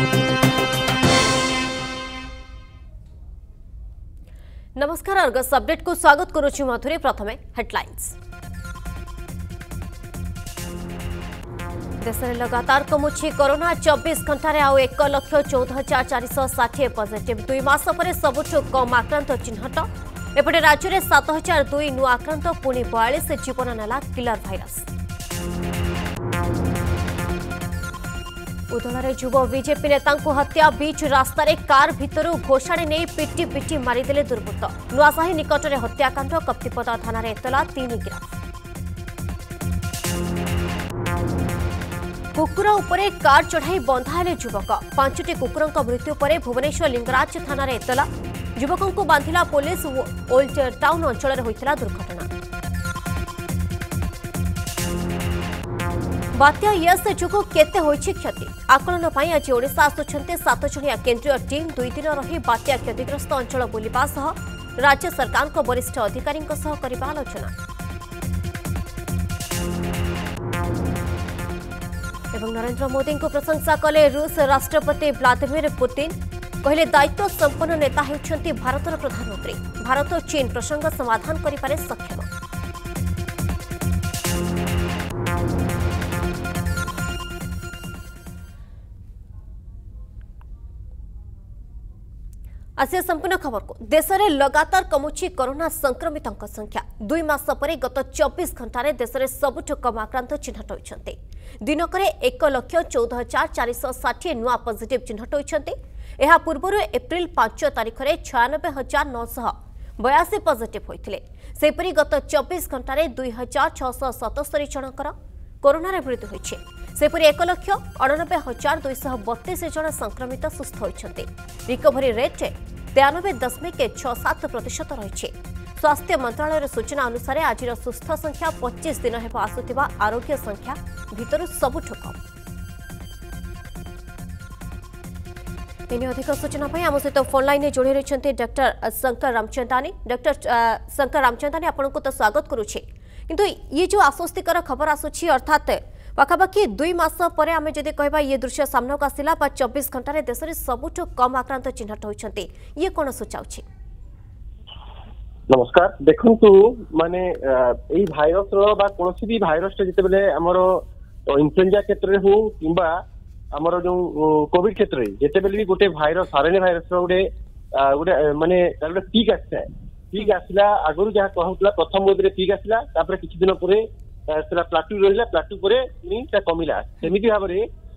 नमस्कार Argus update को स्वागत करुछि मधुरी। प्रथमे हेडलाइंस। देश में लगातार कमुछि कोरोना 24 घंटे आउ 1,14,460 पॉजिटिव 2 मास पर सबुठु कम आक्रांत चिन्हट। एपटे राज्य में 7,002 नुआ आक्रांत पुणी 42 जीवन नेला किलर भाइरस। उदलारे युव बीजेपी नेता हत्या बीच रास्तार कार भितर घोषाणी नहीं पिटी पिटी मारिदेले दुर्बृत्त। नुआसाही निकट में हत्याकांड कप्तिपद थाना एतला 3 गिरफ। कुकुर उपरे कार चढ़ाई बंधाइले युवक 5टी कुकुरों मृत्यु पर भुवनेश्वर लिंगराज थाना एतला। युवकों को बांधिला पुलिस। ओल्ड टाउन अंचल होइतिला दुर्घटना। बात्या यस जोगु केते होइछि क्षति आकलन पई आज ओडिशा आसुछन्ते 7 जणिया केंद्रीय टीम 2 दिन रही बात्या क्षतिग्रस्त अंचल बुलिबा सह राज्य सरकार को वरिष्ठ अधिकारी सह करिबा आलोचना। एवं नरेंद्र मोदी को प्रशंसा कले रूस राष्ट्रपति व्लादिमीर पुतिन। कहले दायित्व संपन्न नेता हेउछन्ति भारतर प्रधानमंत्री। भारत और चीन प्रसंग समाधान करिपारे सक्षम। आसिया संपूर्ण खबर को। देश में लगातार कमुछि कोरोना संक्रमितों संख्या 2 मास पर गत 24 घंटे देश में सबुठु कम आक्रांत चिन्हट होइछन्ते। दिनक 1,14,460 नुआ पॉजिटिव चिन्हट होइछन्ते। एहा पूर्व एप्रिल 5 तारिख में 96,982 पॉजिटिव होइथिले। सेपरि गत 24 घंटे 2,677 जनकर कोरोना मृत्यु होइछे। सेपरि 1,98,232 जन संक्रमित सुस्थ होइछन्ते। रिकवरी रेट 93.67% रही। स्वास्थ्य मंत्रालय सूचना अनुसार आज सुस्थ संख्या 25 दिन हेब आसुथिबा आरोग्य संख्या भितर सबुठु कम। एने अधिक सूचना आम सहित फोन लाइन जोड़ी रही डॉक्टर शंकर रामचंदानी। डॉक्टर शंकर रामचंदानी आपको तो स्वागत करुछे। किंतु ये जो आश्वस्तिकर खबर आसुछि अर्थात पाखापाखि 2 मास पर आम जदि कहबा ये दृश्य सामना को आसिला 24 घंटे देश में सबुठु कम आक्रांत चिन्हट होइछन्ते ये कोन सूचाउछि? नमस्कार। देखंतु माने एई भाइरस रो बा कोनोसी भी भाइरस जिते बेले हमर इन्फ्लुएंजा क्षेत्र रे हो किबा हमर जो कोविड क्षेत्र रे जिते बेले भी गोटे भाइरस आरएनए भाइरस रो गोटे माने तार पीक आछे। पीक आसिला आगरु जहा कहउतला प्रथम वेव रे पीक आसिला तापर किछि दिन परे सेला प्लाटू रहिला प्लाटू परे ता कमिला। सेमिति भाबरे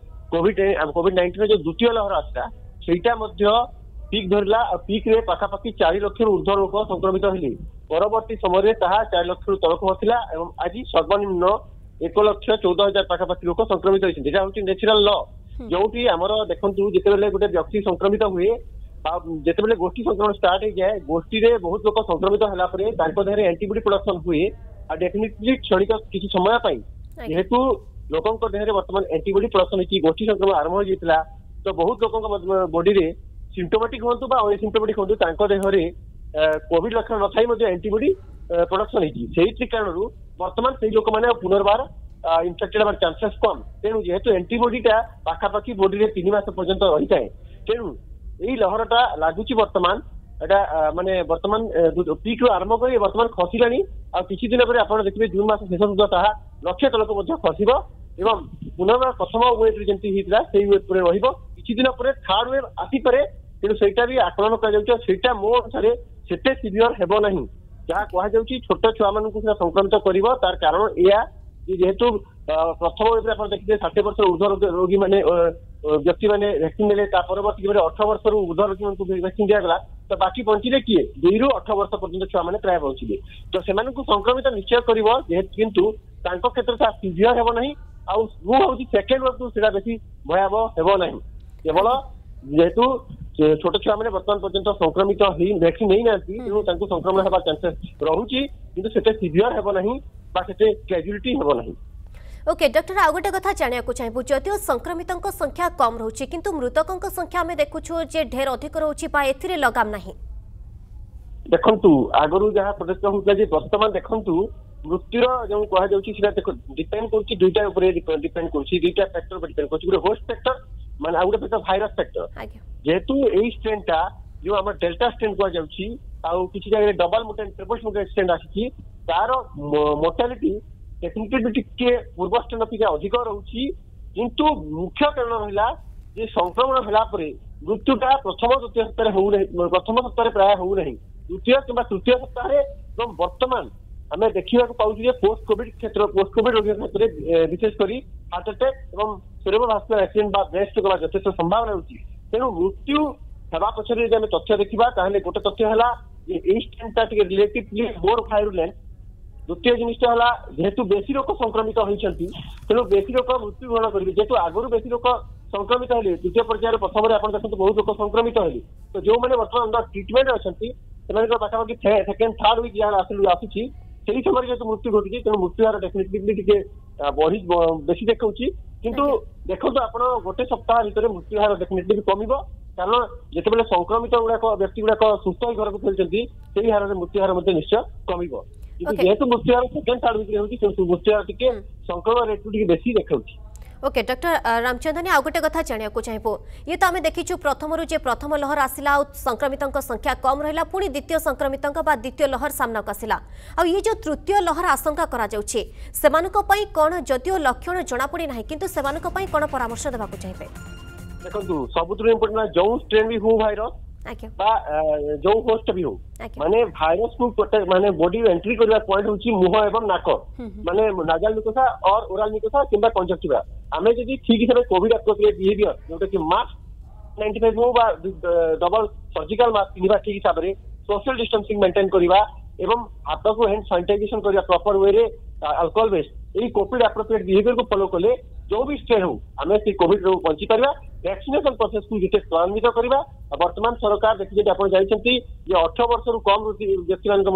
कोविड-19 रे जो द्वितीय लहर आसिला सेटा मध्य पीक धरला और पीक रे पाखापाखि 4 लाख ऊर्ध्व लोक संक्रमित हेले। परवर्ती समय ताहा 4 लाख तलक होतिला एवं आज सर्वनिम्न 1,14,000 पाखापाखि लोक संक्रमित होइछन। जेटा होछि नेचुरल लॉ जोटी हमर देखंतु जेतेबेले गोटे व्यक्ति संक्रमित हुए जेतेबेले गोष्ठी संक्रमण स्टार्ट हो जाए गोष्ठी रे बहुत लोक संक्रमित होला परे तांको देहरे एंटीबॉडी प्रोडक्शन हुए आ डेफिनेटली क्षणिक किछि समय पई जेहेतु लोकन देहरे वर्तमान एंटीबॉडी प्रोडक्शन की गोष्ठी संक्रमण आरंभ हो जितला तो बहुत लोकन बॉडी रे सिम्प्टोमेटिक होंतु बा असिम्प्टोमेटिक होंतु तांको देहरे कोविड लक्षण न थाई मध्ये एंटीबॉडी प्रोडक्शन हेची सेही कारणरू वर्तमान सेही लोक माने पुनर्बार इन्फेक्टेड होबार चांसेस कम। तेणु जेहेतु एंटीबॉडीटा पाखापाखि बॉडी रे 3 मास पर्यंत रही थाए तेणु एही लहरटा लागुची वर्तमान एटा माने वर्तमान पीक रो आरंभ करी वर्तमान खसिलानी आ किछि दिन परे आपण देखिबे जून मास शेष सुद्धा ताहा लक्ष्य तलक मध्ये खसिबो एवं पुनर्बार प्रथम वेव जेंति हितला सेही वेव परे रहिबो। किछि दिन परे थर्ड वेव आसी परे तेणु सेटा भी आकलन करा जाउछ सेटा मो अनुसार सेते सिवियर हेबो नहीं जहा कहा जाउछ छोट छुआ मानन को संक्रमित करिवो। तार कारण एया जेहेतु प्रथम वेव आपण देखिबे 60 वर्ष ऊर्ध्व रोगी माने व्यक्ति माने वैक्सीन ले ता परवर्ती 18 वर्ष ऊर्ध्व रोगी मानन को वैक्सीन दिया गला तो बाकी बंचिले किए 2 ରୁ 18 वर्ष पर्यंत छुआ माने प्राय बंचिले तो सेमान को संक्रमित निश्चय करिवो जेहेतु किंतु तांको क्षेत्र सा सिवियर हेबो नहीं आ वो होची सेकंड वेव तो सेटा बेसी भयावह हेबो नहीं। केवल जेहेतु छोट छुआ मैंने वर्तमान पर्यंत संक्रमित वैक्सीन नहीं नाती तेणु तांको संक्रमण हेबार चांसेस रहुची किंतु सेटे सिवियर हेबो नहीं बा सेटे कैजुअलिटी हेबो नहीं। ओके डॉक्टर आ गोटे कथा जानिया को चाहिबु जदियो संक्रमितों संख्या कम रहउची किंतु मृतकों संख्या में देखुछु जे ढेर अधिक रहउची बा एथिरे लगाम नहीं। देखंतु आगरु जहा प्रदेश होउतला जे वर्तमान देखंतु मृत्युर जो कहा जाउची सेटा देखो डिपेंड करछि दुईटा ऊपर डिपेंड करछि दुईटा फैक्टर पर डिपेंड करछि। होस्ट फैक्टर माने आउ गोटे भाइरस फैक्टर आज्ञा जेहेतु एई स्ट्रेन टा जो हम डेल्टा स्ट्रेन को जाउची आउ किछि जगह double mutant triple mutant strain आसी तार मोर्टालिटी टेक्निकली टिके पूर्व स्ट्रेन अपेक्षा अधिक रहउची किंतु मुख्य कारण रहिला जे संक्रमण होला परे मृत्युटा प्रथम द्वितीय सप्ताह हो नहीं प्रथम सप्ताह प्राय हो नहीं द्वितीय किंवा तृतीय सप्ताह एकदम वर्तमान आम देखा पाऊँ पोस्ट कोविड क्षेत्र पोस्ट कोविड रोगी क्षेत्र में विशेषकर हार्ट अटैक और सेरेब्रोवास्कुलर एक्सीडेंट ब्रेन स्ट्रोक होगा यथेष संभावना होती तेणु मृत्यु हेबा पछरे जब तथ्य देखा गोटे तथ्य है स्ट्रेनटा रिलेटिवली मोर वायरुलेंट द्वितीय जिनटा है जेहेतु बेसी लोक संक्रमित होती तेणु बेसी लोक मृत्युवरण करेंगे जेहेतु आगुरी बेसी लोक संक्रमित हेले द्वितीय पर्यायर प्रथम आप देखते बहुत लोक संक्रमित हेले तो जो मैंने बर्तमान अंडर ट्रिटमेंट अच्छा पाखापाखि सेकेंड थर्ड वीक जहाँ आसूसी से समय जेहतु मृत्यु घटी तेणु मृत्यु हार डेफिनेटली बढ़ी बेसी देखा किंतु देखो आप गोटे सप्ताह भितर मृत्यु हार डेफिनेटली कम कारण जिते संक्रमित गुड़ाक व्यक्ति गुड़ाक सुस्थ हो घर को फेलती से हार मृत्यु हार निश्चय कम जेहेतु मृत्यु हार सेकेंड थर्ड वीक होती मृत्यु हार टी संक्रमण रेट टी बेसी देखा ओके डॉक्टर रामचंद्रनी आउ गोटे कथा जानिया को चाहिबो ये तो आमे देखिछु प्रथम लहर आसिला आ संक्रमितों संख्या कम रहिला पुणी द्वितीय संक्रमितों बा द्वितीय लहर सामना को आसिला आ ये जो तृतीय लहर आशंका करा जाउछे सेमानको पई कोन जदियो लक्षण जणा पड़ी नाही किंतु सेमानको पई कोन परामर्श देबा को चाहिबे देखो सबुतु इम्पोर्टेंट जो स्ट्रेन भी हो भाइरस बा जो होस्ट भी हो माने भाइरस को प्रोटेक्ट माने बॉडी एंट्री करबा पॉइंट होची मुह एवं नाक माने नाजल निकोसा और ओरल निकोसा किंबा कंजक्टिवा आमे जदी ठीक हिसाब कोविड एप्रोप्रिएट बिहेवियर जोटा कि मास्क 95 हो बा डबल सर्जिकल मास्क पिनिबा ठीक हिसाब रे सोशल डिस्टेंसिंग मेंटेन करबा एवं हाथ को हैंड सैनिटाइजेशन करबा प्रॉपर वे रे अल्कोहल बेस्ड एई कोविड एप्रोप्रिएट बिहेवियर को फॉलो कले जो भी स्ट्रेन हो आमे से कोविड रो बंची करबा वैक्सीनेशन प्रोसेस को जिते त्वरान्वित करबा वर्तमान सरकार देखिए आपण जाइछंती ये 18 वर्ष रु कम व्यक्ति मान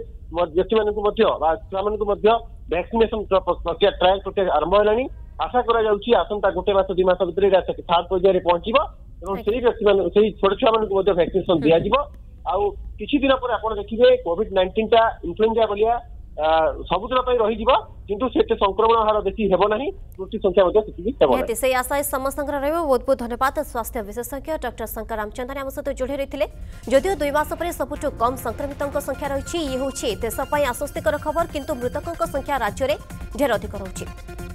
वैक्सीनेशन प्रक्रिया ट्रायल प्रक्रिया आरंभ होलानी आशा करा जाउची आसंता गोटे मास 2 मास भितर थर्ड पर्यायर पहुंचीबो एवं सेही व्यक्ति मान सेही छोट छुआ मान को वैक्सीनेशन दिया जिवो आउ किछि दिन पर आपण देखिबे कोविड 19 ता इन्फ्लुएंजा बलिया सबुदिन रही किंतु से संक्रमण हार बेसी हेबो नहीं मृत्यु संख्या से आशा समस्त बहुत बहुत धन्यवाद स्वास्थ्य विशेषज्ञ डॉक्टर शंकर रामचंद्रन आम सहित जोड़ी रही जदिव 2 मास पर सबुठ कम संक्रमितों संख्या रही ये हूँ देश आश्वस्तिकर खबर किंतु मृतकों संख्या राज्य में ढेर अधिक रही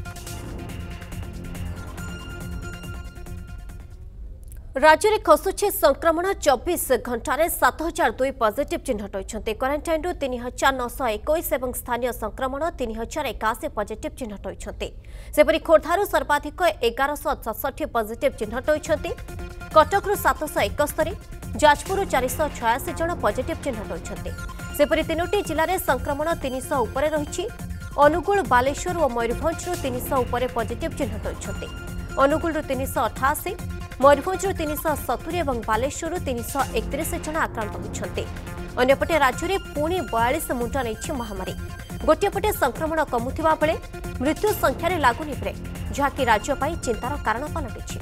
राज्य में खसुचे संक्रमण 24 घंटे 7002 पॉजिटिव चिन्हट होती क्वारंटाइन 3921 और स्थानीय संक्रमण 3081 पॉजिटिव चिन्हट होती सेपरी खोर्धारू सर्वाधिक 1167 पॉजिटिव चिन्हट होती कटकरू 771 जाजपुर 486 जन पॉजिटिव चिन्हट होती सेपरी 3टी जिले में संक्रमण 300 उपरे रही अनुगुल बालेश्वर और मयूरभंज 300 उपरे पॉजिटिव चिन्हट होती अनुगुल 388 मयूरभंज 370 और बालेश्वर 331 जन आक्रांत होती अन्यपटे राज्य में पुणी 42 मुंड नहीं महामारी गोटेपटे संक्रमण कमुवा बेले मृत्यु संख्यार लागुनि ब्रेक जहाँकि राज्य चिंतार कारण पलटि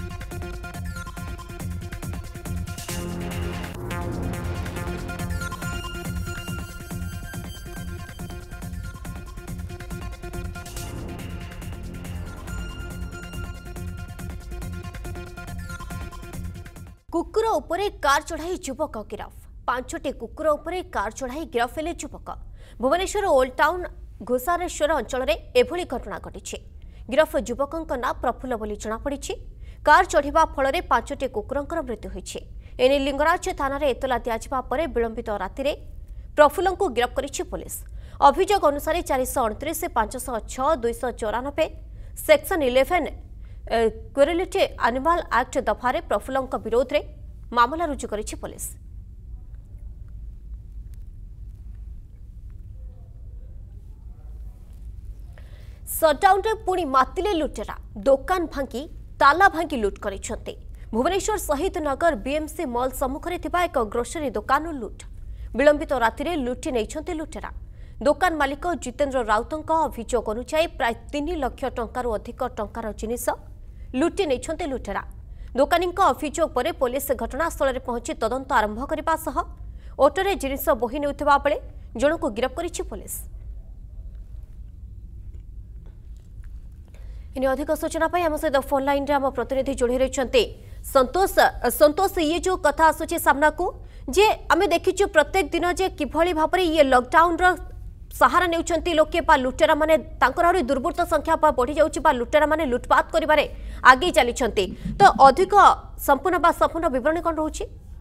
कुकुर उपरे कार चढ़ाई युवक गिरफ 5टी कुकुर उपरे कार चढ़ाई गिरफ हेले युवक भुवनेश्वर ओल्ड टाउन घोसारेश्वर अंचल में एभली घटना घटी गिरफ युवकों ना प्रफुल्ल बोली जमापड़ी कार चढ़ा फल 5टी कुकुर मृत्यु होती एने लिंगराज थाना एतला दिया विलंबित राति प्रफुल्ल को गिरफ कर पुलिस अभियोग अनुसार 429 506 294 सेक्शन 11 क्वेरेलिटी एनिमल एक्ट दफारे प्रफुल्ल विरोध में मामला रुजु करिछि पुलिस सटडाउन रे पुणी मातिले लुटेरा दुकान भांगी ताला भांगी लुट करिसेंते भुवनेश्वर शहीद नगर बीएमसी मॉल सम्मुखरे थिबा एक ग्रोसरी दुकान लुट विलंबित राति लुटि नैछंते लुटेरा दुकान मालिक जितेंद्र राउतଙ୍କ अभियोग अनुसार प्राय 3 लाख टंकार अधिक टंकार जिनिस लुटि नैछंते लुटेरा दुकानी अभियोग पर पुलिस घटनास्थल में पहुंची तदंत आरंभ करने सह ऑटोरे जिनिस बोही नेउथिबा बेले जणको गिरफ करिछि पुलिस इन अधिक सूचना आम सहित फोन लाइन रे आम प्रतिनिधि जोड़ी रही संतोष संतोष ये जो कथा आसूची सामना को जे आम देखीचु प्रत्येक दिन जे किभली भाव में ये लॉकडाउन रो सहारा नेउछंती लोके बा लुटेरा माने तांकर आहुरी दुर्बृत्त संख्या बढ़ी जाउची बा लुटेरा माने लुटपात करिबारे आगे चलीछंती तो अधिक संपूर्ण विवरण कौन रोची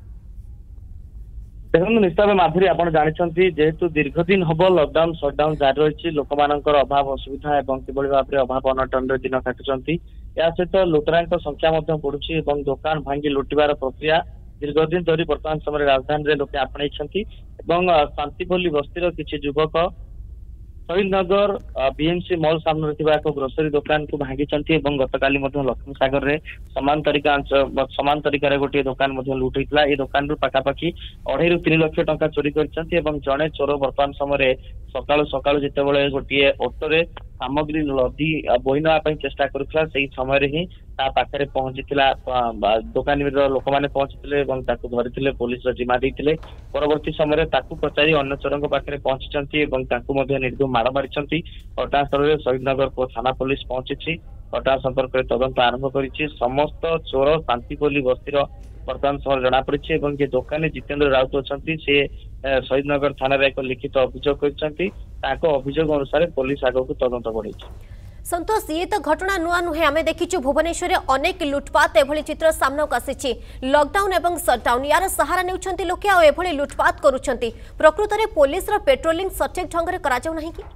देखो निश्चय माधुरी आप जानते जेहेतु दीर्घ दिन हम लॉकडाउन सटडाउन जारी रही लोक अभाव असुविधा और किभली भाव में अभाव अनटन दिन काटुंट या सहित लुटेरा संख्या बढ़ुची दुकान भांगी लुटिबार प्रक्रिया दीर्घ दिन धरी वर्तमान समय राजधानी में लोके आपणई शांतिपल्ली बस्तीर किसी युवक शहीद नगर बीएमसी मॉल सामने एक ग्रोसरी दुकान को भांगी गतकाली लक्ष्मी सागर में समान तरीका गोटे दुकान लुट होता है। दुकान पाखापाखि 2.5 ରୁ 3 लाख टंका चोरी कर जड़े चोर वर्तमान समय सकालू सकालू जिते गोटे ऑटो सामग्री लदी बोही नापी चेष्टा करुला से समय ही पाखे पहुंची दुकानी लोक मैंने पहुंची धरी पुलिस जिम्मा देते परवर्ती समय पचारि अन्य चोरों पाखे पहुंची निर्दोष माड़ मारी घटनास्थल में शहीद नगर थाना पुलिस पहुंची घटना संपर्क में तदंत आरंभ कर समस्त चोर शांतिपल्ली बस्तीर वर्तमान समय जना पड़ी जे दुकानी जितेंद्र राउत अच्छा से शहीद नगर थाना एक लिखित अभियोग कर अभियोग अनुसार पुलिस आगे तदंत बढ़ी। संतोष ये तो घटना नुआ नुहे आम देखीचु भुवनेश्वर में अनेक लुटपात एभली चित्र सामना को आसी लॉकडाउन एवं सटडाउन यार सहारा नेउछंती लोके आ एभली लुटपात करूछंती प्रकृत में पुलिस रो पेट्रोलिंग सठिक ढंग से करा जाउ नहीं कि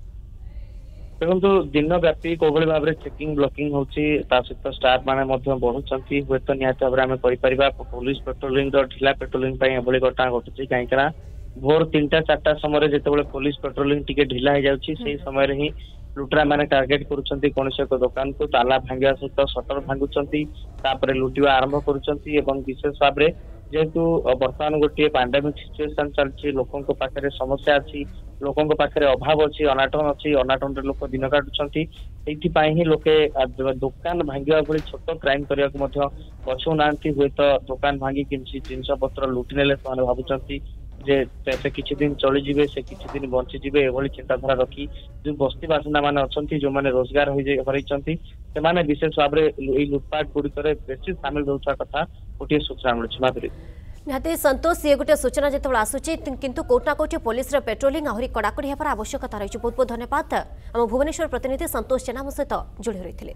देखो दिन व्यापी कोभली भाव में चेकिंग ब्लॉकिंग होची सहित स्टाफ माने बढ़ुंट हुए तो निहत भाव में पुलिस पेट्रोलिंग ढिला पेट्रोलिंग घटना घटुची कहीं भोर 3टा 4टा समय जिते पुलिस पेट्रोलिंग टिके ढिला हो जाए समय ही लुटेरा मैंने टार्गेट करुँच कौन एक दुकान को ताला भांगा सहित सटर भांगुंट लुटिवा आरंभ करुँच विशेष भाव में जेहेतु बर्तमान गोटे पैंडेमिक सिचुएशन चलती लोकों पाखे समस्या अच्छी लोकों पाखे अभाव अच्छी अनाटन अच्छी अनाटन लोक दिन काटुंट ही लोके दुकान भांगा भली छोट क्राइम करने को पछौ ना हुए तो दुकान भांगी किसी जिनस पत्र लुटि ने भावुंट जे से किछि दिन चली जिवे से किछि दिन बंची जिवे एभली चिंताधारा रखी जो बस्ती बासिंदा माने अछंती जो माने रोजगार होइचंती से माने विशेष भाव में लुटपाट गुड़िक बेसी सामिल होता कथा गोटे सूचना मिलुछि माधुरी निहाती संतोष ये गोटे सूचना जो आसूची किंतु कोटा कोटी पुलिस पेट्रोलिंग आहरी कड़ाकड़ी होवार आवश्यकता रही। बहुत बहुत धन्यवाद आम भुवनेश्वर प्रतिनिधि संतोष जेना आम सहित जोड़ी रही।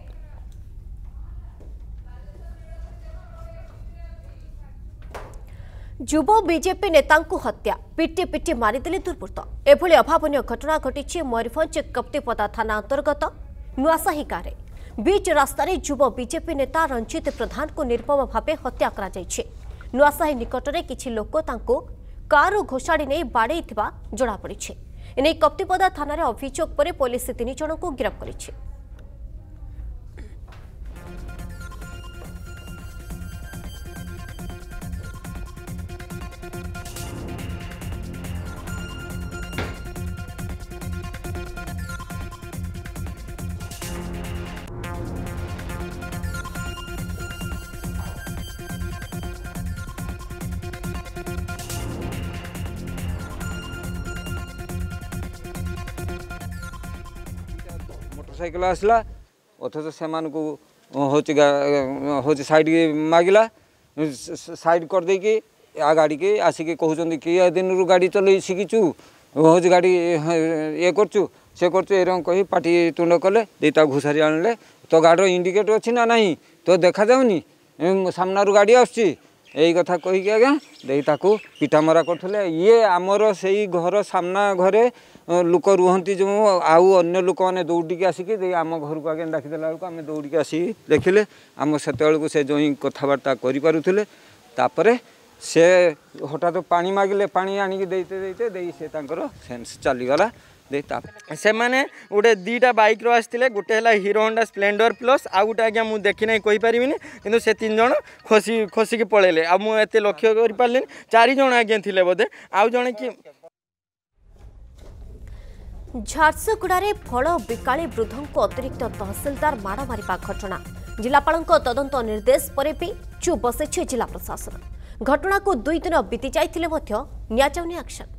युव बीजेपी नेता हत्या पिटी पिटी मारिदेले दुर्बृत्त एभली अभावन घटना घटी मयूरभंज कप्तिपदा थाना अंतर्गत नुआसाही गाँव बीच रास्तार युव बीजेपी नेता रंजित प्रधान को निर्मम भाव हत्या कर नुआसाही निकटरे किछि लोक तांको कार घोषाड़ी नहीं बाड़े जमापड़ी एने कप्तिपदा थाना अभियोग पर पुलिस 3 जन को गिरफ्त करिछि। मोटरसाइकिल आसला अथच से हूँ साइड मागिला साइड कर देकी आ गाड़ी के आसिक कहते कि दिन रू गाड़ी चल शिखीचु हूँ गाड़ी ये करचु से करचु एरम कही पाटी तुंड कले देता घुसारी आनले तो गाड़र इंडिकेटर अच्छी ना नहीं तो देखा जाऊनी सामनारू गाड़ी आसुची यही कथा कहीकि आज्ञा दे ताकू पिटामरा करथले ये आमर से घर सामना घरे लोक रुहंती जो आउ अन्य लोक मैंने दौड़िकी आसिक आम घर को आगे डाकिदेला बेलू आम दौड़िकी आसिक देखिले आम से से जो कथबार्ता करें तापर से हठात पानी मागिले पानी आनिक देते देते दे से सेन्स चलीगला से माने गोटे 2टा बाइक रो आसते गोटे है हीरो होंडा स्प्लेंडर प्लस आ गोटे आज्ञा मुझे देखी ना कहीपरि कि से 3 जन खसिकी पलैले आ मुझे लक्ष्य कर पारे 4 जन आज्ञा थे बोधे आउ जड़े कि झारसुगुड़े फल बिकाली वृद्ध को अतिरिक्त तहसिलदार माड़ मारिबा घटना जिलापाल तदंत निर्देश पर भी चुप बसैछि जिला प्रशासन घटना को 2 दिन बीती जाइथिले मध्य नियाजाउनी एक्शन।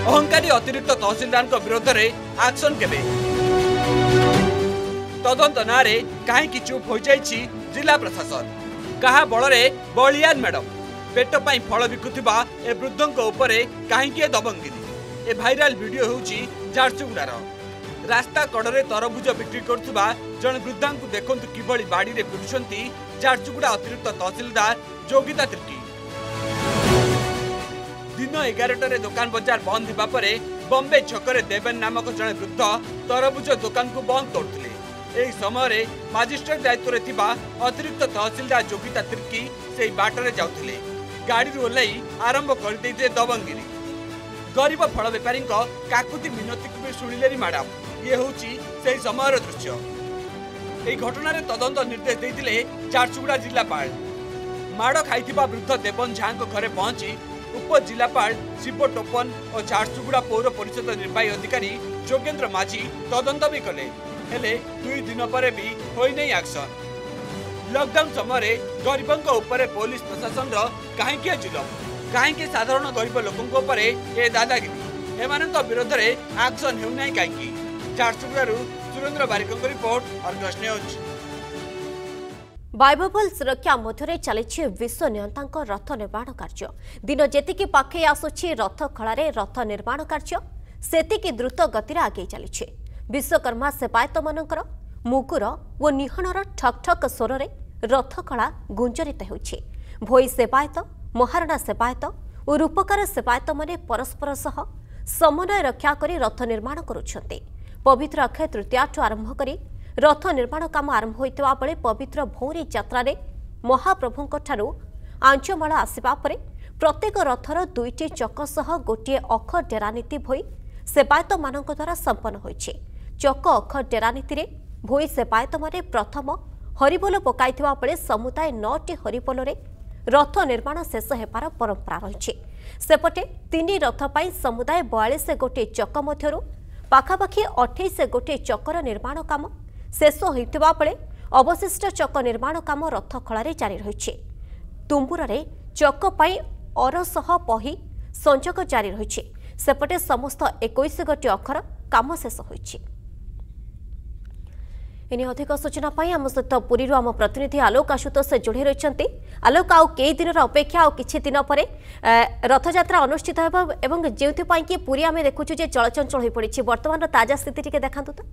अहंकारी अतिरिक्त तहसीलदार विरोध में एक्शन केबे तदंत नारे कहीं चुप हो जाइछि जिला प्रशासन कहा बल बलियान मैडम पेट पाई फल बिकुथिबा ए वृद्धों उपरे कहीं दबंगिरी ए भाइराल वीडियो होउछि झारसुगुड़ार रास्ता कड़े तरबुज बिक्री करुवा जन वृद्धा को देखु किभली बाड़ी रे पिटुछंती झारसुगुड़ा अतिरिक्त तहसीलदार जोगिता तिर्की दिन 11 दुकान बजार बंद होगा पर बॉम्बे छकरे देवेन नामक जड़े वृद्ध तरबुज दुकान को बंद करते यही समय मजिस्ट्रेट दायित्व थिबा अतिरिक्त तहसीलदार जोगिता तिर्की से बाटरे जाउथिले गाड़ी ओह्लाई आरंभ कर दबंगिरी गरीब फल बेपारी काकुति मिनती को भी शुणिले मैडम ये हूँ से समय दृश्य यही घटन तदंत निर्देश देते झारसुगुड़ा जिलापाल माड़ खाई वृद्ध देवन झा घरे पहुंची उप जिलापाल शिव टोपन और झारसुगुड़ा पौर परिषद निर्वाही अधिकारी जोगेन्द्र माझी तदंत भी कले हेले 2 दिन पर भी होई नहीं एक्शन लॉकडाउन समय गरीबों उपरे पुलिस प्रशासन कहीं जुलम कहीं साधारण गरीब लोकों ये दादागिरी एमान विरोध में एक्शन होना कहीं Jharsuguda Surendra Barik report Argus news बायबल सुरक्षा मध्य चली विश्व नियंता रथ निर्माण कार्य दिन जेतिकी पाखे आसुछि रथ खलारे रथ निर्माण कार्य सेतिकी द्रुत गति आगे चली विश्वकर्मा सेवायत मानकर मुगुर और निहणर ठक ठक स्वर में रथ खला गुंजरित होछि भोई सेवायत महारणा सेवायत और रूपकार सेवायत माने परस्पर सह समन्वय रक्षा करी रथ निर्माण करुछन्ते पवित्र अक्षय तृतीया आरंभ करी रथ निर्माण काम आरंभ होइतबा बेले पवित्र भौरी यात्रा रे महाप्रभुंक ठारू आंचमाल आसिबा परे प्रत्येक रथर 2टी चक सह गोटे अख डेरा नीति भोई सेवायत मानक द्वारा संपन्न होइछे चक अख डेरा नीति रे भोई सेवायत माने प्रथम हरिबोल पकाइथिबा बेले समुदाय 9टी हरिबोल रे रथ निर्माण शेष हेबार परंपरा रहिछे सेपटे 3 रथ पाई समुदाय 42 गोटे चक मध्यरु पाखापाखि 28 गोटे चकर निर्माण काम शेष होइतिबा बेले अवशिष्ट चक निर्माण काम रथ खलारे जारी रहिछे तुम्बुर रे चक पाई अरसह पही संजोग जारी रहिछे सेपटे समस्त 21 गोटे अखर काम शेष होइछे एने अधिक सूचना पाई आम सहित पुरी आम प्रतिनिधि आलोक आशुतोष जोड़ी रही आलोक आउ कई दिन अपेक्षा आ किछि दिन पर रथयात्रा अनुष्ठित होगा जो कि पुरी आम देखु चलचंचल हो पड़ी बर्तमान ताजा स्थिति टिके देखांतु तो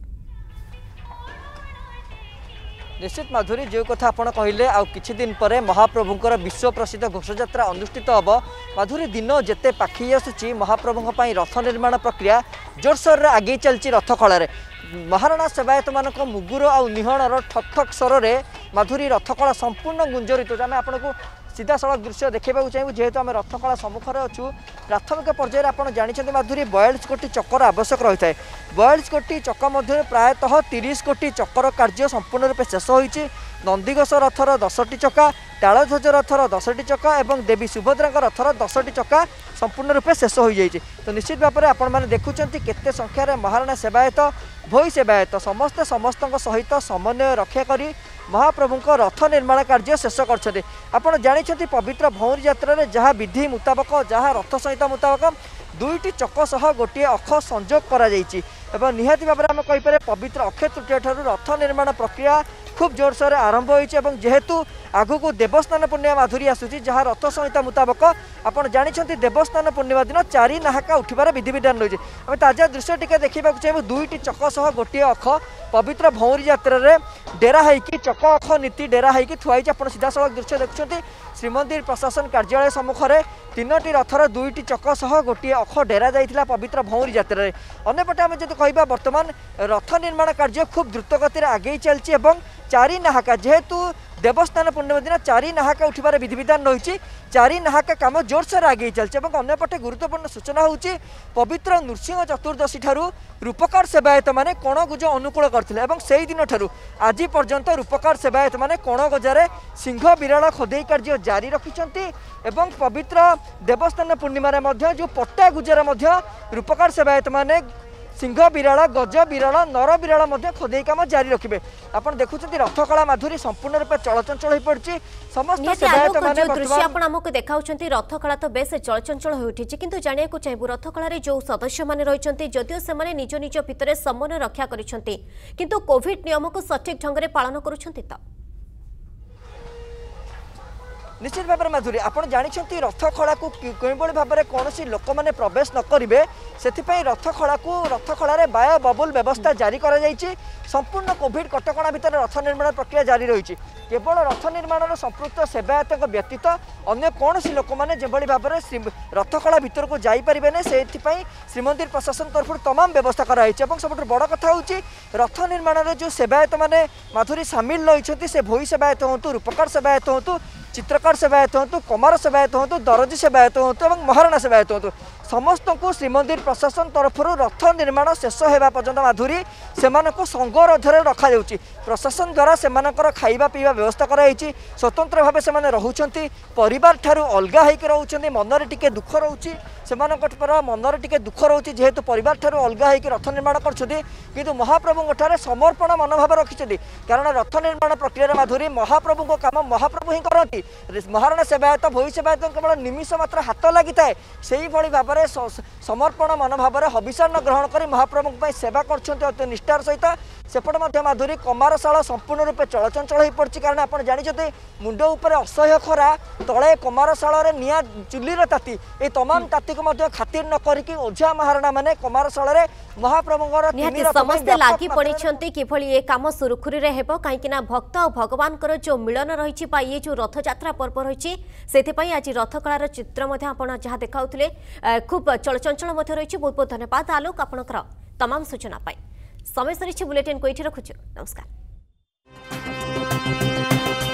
निश्चित माधुरी जो कथा आपण कहले आ किछि दिन पर महाप्रभुंकर विश्व प्रसिद्ध घोषयात्रा अनुष्ठित हम माधुरी दिन जेते पाखी आसुची महाप्रभुंक पई रथ निर्माण प्रक्रिया जोरसोर आगे चलची रथ खलारे महाराणा सेवायत मानक मुगुर आ निहणर ठक ठक स्वर में माधुरी रथकला संपूर्ण गुंजरित आम आपको सीधा सड़क दृश्य देखा चाहिए जेहेतु आम रथकला सम्मुखें अच्छू प्राथमिक पर्यायर आप जानते माधुरी 42 कोटी चक्कर आवश्यक रही है 42 कोटी चक मध्य प्रायतः 30 कोटी चक्कर कार्य संपूर्ण रूपे शेष होती नंदीघोष रथर 10टी चक्का तालध्वज रथर 10टी चक्का और देवी सुभद्रा रथर 10टी चक्का संपूर्ण रूपे शेष हो जाइए तो निश्चित भाव में आपण मैंने देखुं केते संख्यार महाराणा सेवायत भोई सेवायत समस्ते समस्त सहित समन्वय रक्षा करी महाप्रभुंक रथ निर्माण कार्य शेष करछन्ते आपण जानिछन्ति पवित्र भौरी यात्रा रे जहाँ विधि मुताबक जहाँ रथ संहिता मुताबक 2टी चक सह गोटे अख संजोग करा जाइछि एवं निहाती भाव में आम कहीपर पवित्र अक्षय तृतीया ठारू रथ निर्माण प्रक्रिया खूब जोरसोर आरंभ होइछि एवं जेहेतु आगु देवस्नान पूर्णिमा माधुरी आसुची जहाँ रथ संहिता मुताबक आपण जानिछन्ति देवस्नान पूर्णिमा दिन 4 नाहाका उठिबार विधि विधान रही आम ताजा दृश्य टिके देखा चाहिए 2टी चक सह गोटे अख पवित्र भौरी यात्रा रे डेरा होइकि चक अख नीति डेरा होइकि थुआई आप सीधा सड़क दृश्य देखुं श्रीमंदिर प्रशासन कार्यालय सम्मुखें 3टी रथर 2टी चक सह गोटे अख डेरा जाइथिला पवित्र भौरी यात्रा रे अन्यपटे आम जदि कहबा वर्तमान रथ निर्माण कार्य खूब द्रुत गति आगे चलछि एवं 4 नाहाका जेहेतु देवस्नान पूर्णिमा दिन 4 नाहाका उठिबार विधि विधान रही 4 नाहाका काम जोरसोर आगे चलছে এবং अन्यपटे गुरुत्वपूर्ण सूचना होची पवित्र नृसिंह चतुर्दशी ठारू रूपकार सेवायत माने कोण गुज अनुकूल करथिले एवं सेही दिन ठारू आज पर्यंत रूपकार सेवायत माने कोण गजारे सिंह बिराल खोदेई कार्य जारी रखिछन्ति एवं पवित्र देवस्नान पूर्णिमा रे मध्य जो पट्टा गुजर मध्य रूपकार सेवायत माने सिंह बिराल गज बिराल नर बिराल खोदे काम जारी रखिए। आपन देखुछंती रथकला माधुरी संपूर्ण रूप चलचंचल हो पड़छि। समस्त सेवायत माने दृश्य आपण हमको देखाउछंती रथकला तो बेस चलचंचल हो उठिछि किंतु जानिया को चाहबु रथकलारे जो सदस्य माने रहिछंती जदियो से माने निज निज भितरे समन्वय रक्षा करिछंती किंतु कोविड नियम को सठिक ढंग रे पालन करूछंती त निश्चित भाव में माधुरी आपड़ जानते रथखला को कई भाव में कौन लोक मैंने प्रवेश न करेंगे से रथखलार बाय बबुल व्यवस्था जारी कर संपूर्ण कोविड कटकणा भितर रथ निर्माण प्रक्रिया जारी रही केवल रथ निर्माण संपृक्त सेवायत व्यतीत अन्य कौन लोक मैंने जो भाव में रथखला भीतर को जापरें से श्रीमंदिर प्रशासन तरफ तमाम व्यवस्था कराई सब बड़ कथा हूँ रथ निर्माण जो सेवायत मैंने माधुरी सामिल रही से भोई सेवायत हूँ रूपकार सेवायत हूँ चित्रकार सेवायत हूँ कमार सेवायत हूँ दरजी सेवायत हूँ और महाराणा सेवायत हूँ समस्त को श्रीमंदिर प्रशासन तरफ रथ निर्माण शेष होगा पर्यंत माधुरी से संगरोधर रखा प्रशासन द्वारा से खाइबा पीवा व्यवस्था कराई स्वतंत्र भाव से रोचे परिवार ठारू अलग होकर रोचे मनरे टिके दुख रोचे से मनरे टिके दुख रोचे जेहेतु परिवार ठारू अलग होकर रथ निर्माण कर महाप्रभु समर्पण मनोभाव रखिंट कारण रथ निर्माण प्रक्रिया माधुरी महाप्रभु को काम महाप्रभु ही करती महाराणा सेवायत भोई सेवायत केवल निमिष मात्र हाथ लगी थाए से भाव में समर्पण मनोभाव हविषान्न ग्रहण कर महाप्रभु सेवा कर निष्ठार सहित सेपटे माधुरी कमारशाला संपूर्ण रूपे चलचंचल हो पड़ी कारण आप जानते मुंड उपर असह्य खरा तले कमारशाला निया चुलीर ताती ये तमाम ताती को खातिर न करके ओझा महाराणा माने कमारशाला महाप्रभु समस्ते लगी पड़ी किभली ये काम सुरुखुरी रे हेबो कहीं भक्त और भगवान जो मिलन रही ये जो रथयात्रा पर्व रही से आज रथकलार चित्र जहाँ देखाउथिले खूब चलचंचल रही बहुत बहुत धन्यवाद आलोक आपणकर तमाम सूचना समय सरी बुलेटिन को ये रखुछु नमस्कार।